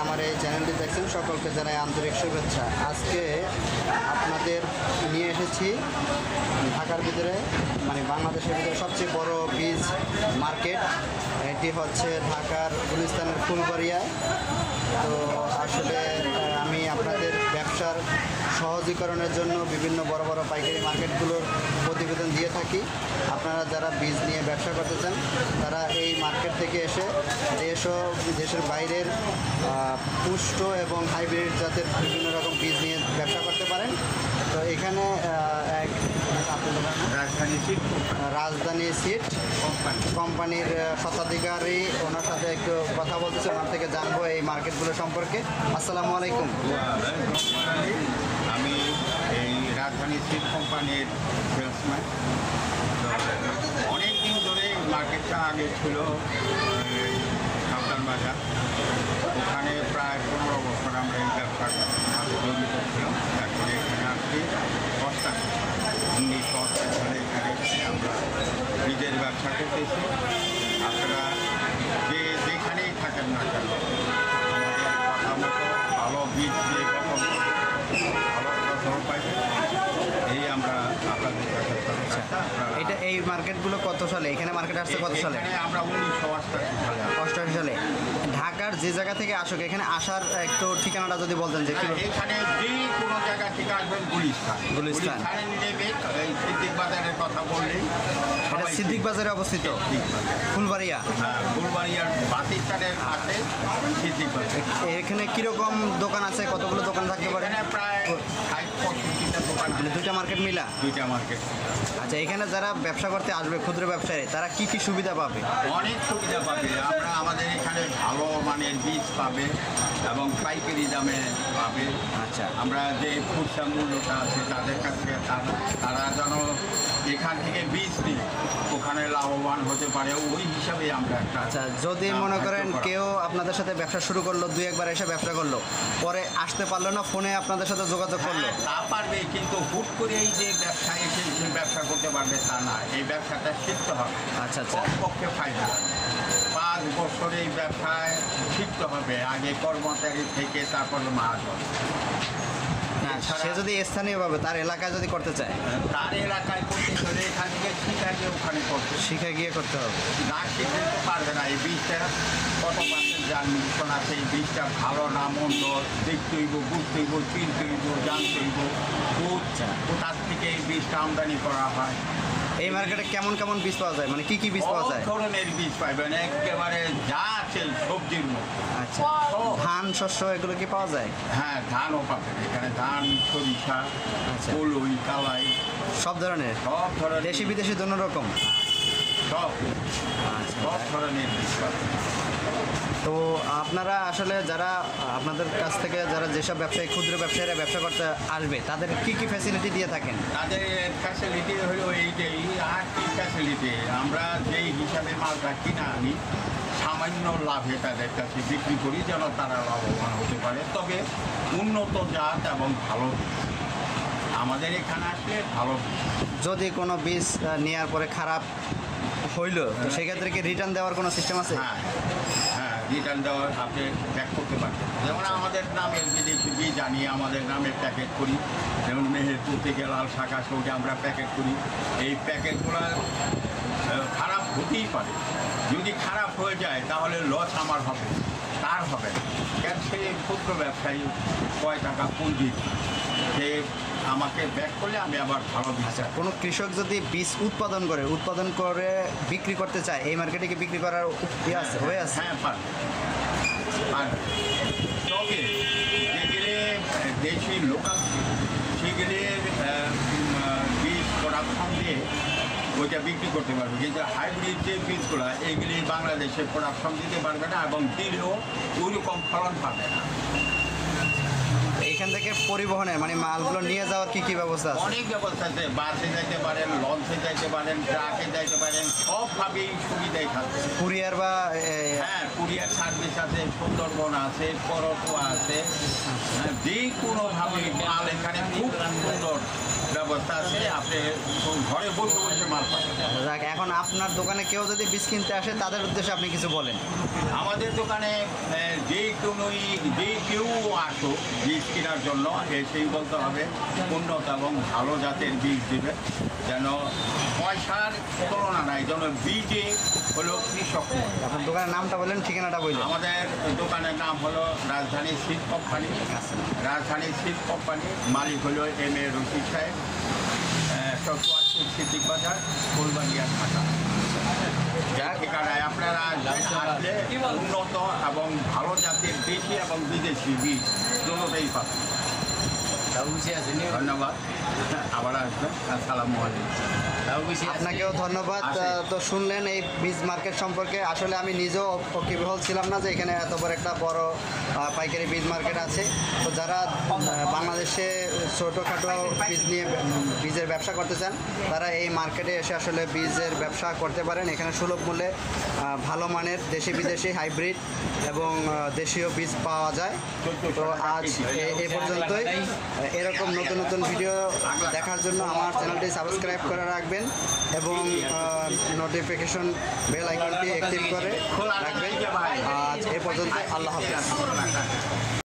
আমার এই চ্যানেলটি দেখছেন সকলকে জানাই আন্তরিক শুভেচ্ছা। আজকে আপনাদের নিয়ে এসেছি ঢাকার ভিতরে মানে বাংলাদেশের ভিতরে সবচেয়ে বড় বীজ মার্কেট। এটি হচ্ছে ঢাকার গুলিস্তানের ফুলবাড়িয়ায়। তো আসলে আমি আপনাদের ব্যবসার সহজীকরণের জন্য বিভিন্ন বড় বড় পাইকারি মার্কেটগুলোর প্রতিবেদন দিয়ে থাকি। আপনারা যারা বীজ নিয়ে ব্যবসা করতে চান তারা এই মার্কেট থেকে এসে দেশ ও দেশের বাইরের পুষ্ট এবং হাইব্রিড জাতের বিভিন্ন রকম বীজ নিয়ে ব্যবসা করতে পারেন। তো এখানে রাজধানী সিড কোম্পানির স্বত্বাধিকারী, ওনার সাথে একটু কথা বলতেছে, ওনার থেকে জানবো এই মার্কেটগুলো সম্পর্কে। আসসালামু আলাইকুম। আমি এই রাজধানী সিড কোম্পানির সেলসম্যান। অনেক দিন ধরে মার্কেটটা আগে ছিল কাপ্তান বাজার, ওখানে প্রায় 15 বছর আমরা এই ব্যবসার সাথে জড়িত ছিলাম। তারপরে এখানে আসছি 1980 সালে এখানে আমরা বীজের ব্যবসা করতেছি। আপনারা যেখানেই থাকেন না কেন আমাদের কথা মতো ভালো বীজ দিয়ে কখন ভালো পাইবে এই আমরা আপনাদের কাছে। এটা এই মার্কেটগুলো কত সালে এখানে মার্কেট আসছে? কত সালে? আমরা 1988 সালে। ঢাকার যে জায়গা থেকে আসুক এখানে আসার একটু ঠিকানাটা যদি বলতেন যে এখানে যে কোনো জায়গা থেকে আসবেন গুলিস্তান নেবে এই সিদ্দিক বাজারের কথা বললেই এটা সিদ্দিক বাজারে অবস্থিত, ফুলবাড়িয়া। হ্যাঁ, ফুলবাড়িয়ার বাতিস্তানের আছে সিদ্দিক বাজার। এখানে কিরকম দোকান আছে? কতগুলো দোকান থাকতে পারে? এখানে প্রায় 65-টা দোকান, দুইটা মার্কেট মিলা। দুইটা মার্কেট। আচ্ছা, এখানে যারা ব্যবসা করতে আসবে ক্ষুদ্র ব্যবসায়ী তারা কি কি সুবিধা পাবে? অনেক সুবিধা পাবে। আমরা আমাদের এখানে ভালো মানের বীজ পাবে এবং পাইকারি দামে পাবে। আচ্ছা, আমরা যে খুচরা মূল্যটা আছে তাদের কাছে তারা যেন এখান থেকে বীজ নিয়ে ওখানে লাভবান হতে পারে ওই হিসাবে আমরা একটা। আচ্ছা, যদি মনে করেন কেউ আপনাদের সাথে ব্যবসা শুরু করলো, 2-1 এসে ব্যবসা করলো, পরে আসতে পারলো না, ফোনে আপনাদের সাথে যোগাযোগ করলো, তা পারবে, কিন্তু হুট করে এই যে ব্যবসা এসে ব্যবসা করতে পারবে তা না। এই ব্যবসাটা শিখতে হবে। আচ্ছা আচ্ছা, পক্ষে ফায়দা 5 বছর এই ব্যবসায় শিখতে হবে, আগে কর্মচারী থেকে তারপরে মহাজন। সে যদি স্থানীয়ভাবে তার এলাকায় যদি করতে চায়, তার এলাকায় করতে হলে এখান থেকে শিখে ওখানে শিখে গিয়ে করতে হবে। না শিখে তো পারবে না। এই বীজটা কত পার্সেন্ট যার মিশ্রণ আছে, এই বীজটা ভালো না মন্দ দেখতে হইব, বুঝতে হইব, চিনতে হইব, জানতে হইব। কোথার থেকে এই বীজটা আমদানি করা হয়। এই মার্কেটে কেমন কেমন বীজ পাওয়া যায়, মানে কি কি বীজ পাওয়া যায়? সব ধরনের বীজ পাইবেন, একেবারে যা আছে সবজির মতো। আচ্ছা, ধান শস্য এগুলো কি পাওয়া যায়? হ্যাঁ, ধানও পাবেন এখানে। ধান, সরিষা, কলই, কালাই, সব ধরনের দেশি বিদেশি দোনো রকম সব ধরনের বীজ পাবেন। তো আপনারা আসলে যারা আপনাদের কাছ থেকে যারা যেসব ব্যবসায়ী ক্ষুদ্র ব্যবসায়ীরা ব্যবসা করতে আসবে তাদের কি কি ফ্যাসিলিটি দিয়ে থাকেন? তাদের ফ্যাসিলিটি হলো এইটাই। আর কি ফ্যাসিলিটি, আমরা যেই হিসাবে মালটা কিনা আনি সামান্য লাভে তাদের কাছে বিক্রি করি যেন তারা লাভবান হতে পারে। তবে উন্নত জাত এবং ভালো বীজ আমাদের এখানে আসলে ভালো। যদি কোনো বীজ নেওয়ার পরে খারাপ হইল তো সেক্ষেত্রে কি রিটার্ন দেওয়ার কোনো সিস্টেম আছে? হ্যাঁ, রিটার্ন দেওয়ার আপনি প্যাক করতে পারেন। যেমন আমাদের নামের বিদেশি বীজ আনি, আমাদের নামে প্যাকেট করি। যেমন মেহেরপুর থেকে লাল শাখা সৌটা আমরা প্যাকেট করি। এই প্যাকেটগুলো খারাপ হতেই পারে। যদি খারাপ হয়ে যায় তাহলে লস আমার হবে, তার হবে না। কেন সে ক্ষুদ্র ব্যবসায়ী কয় টাকা পুঁজি, সে আমাকে ব্যাক করলে আমি আবার ভালো বীজ। কোনো কৃষক যদি বীজ উৎপাদন করে বিক্রি করতে চায় এই মার্কেটে কি বিক্রি করার হয়ে আছে? হ্যাঁ, পারবে। তবে যেগুলি দেশি লোকাল সেগুলি বীজ প্রোডাকশন দিয়ে ওইটা বিক্রি করতে পারবে। কিন্তু হাইব্রিড যে বীজগুলো এইগুলি বাংলাদেশে প্রোডাকশন দিতে পারবে না এবং দিলেও ওই রকম ফলন পাবে না। এখানে এখান থেকে পরিবহনের মানে মালগুলো নিয়ে যাওয়ার কি কি ব্যবস্থা আছে? অনেক ব্যবস্থা আছে, বাসে যাইতে পারেন, লঞ্চে যাইতে পারেন, ট্রাকে যাইতে পারেন, সবভাবেই সুবিধাই থাকবে। কুরিয়ার বা হ্যাঁ, কুরিয়ার সার্ভিস আছে, সুন্দরবন আছে, করতোয়া আছে, হ্যাঁ, যে কোনোভাবে মাল এখানে খুব সুন্দর ব্যবস্থা আছে, আপনি ঘরে বসে বসে মাল পাবেন। যাক, এখন আপনার দোকানে কেউ যদি বীজ কিনতে আসে তাদের উদ্দেশ্যে আপনি কিছু বলেন। আমাদের দোকানে যে কেউ আসো বীজ কেনার জন্য এসেই বলতে হবে উন্নত এবং ভালো জাতের বীজ দেবে, যেন পয়সার তুলনা নাই, যেন বীজে হলো কৃষক। আপনার দোকানের নামটা বললেন, ঠিকানাটা বললেন। আমাদের দোকানের নাম হলো Rajdhani seed company. Rajdhani seed company, মালিক হলো M.A. রশিদ সাহেব, 180 সিদ্দিক বাজার, ফুলবাড়িয়া, ঢাকা। যার ঠিকানায় আপনারা আসলে উন্নত এবং ভালো জাতের দেশি এবং বিদেশি বীজ দুটোই পাবেন। ধন্যবাদ, আবার আসবেন। আসসালামু আলাইকুম। আপনাকেও ধন্যবাদ। তো শুনলেন এই বীজ মার্কেট সম্পর্কে। আসলে আমি নিজেও ওয়াকিবহাল ছিলাম না যে এখানে এত বড় পাইকারি বীজ মার্কেট আছে। তো যারা বাংলাদেশে ছোটোখাটো বীজ নিয়ে বীজের ব্যবসা করতে চান তারা এই মার্কেটে এসে আসলে বীজের ব্যবসা করতে পারেন। এখানে সুলভ মূল্যে ভালো মানের দেশি বিদেশি হাইব্রিড এবং দেশীয় বীজ পাওয়া যায়। তো আজ এ পর্যন্তই। এরকম নতুন নতুন ভিডিও দেখার জন্য আমার চ্যানেলটি সাবস্ক্রাইব করে রাখবেন এবং নোটিফিকেশন বেল আইকনটি অ্যাক্টিভ করে রাখবেন। আজ এ পর্যন্ত, আল্লাহ হাফেজ।